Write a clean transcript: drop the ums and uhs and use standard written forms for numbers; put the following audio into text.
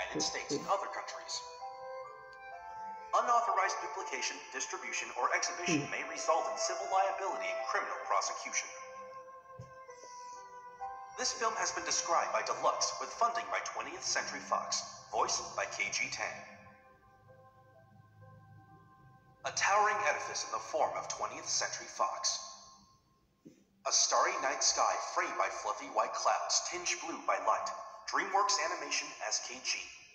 United States and other countries. Unauthorized duplication, distribution, or exhibition may result in civil liability and criminal prosecution. This film has been described by Deluxe with funding by 20th Century Fox, voiced by kaiji Tang. A towering edifice in the form of 20th Century Fox. A starry night sky framed by fluffy white clouds tinged blue by light. DreamWorks Animation as kaiji.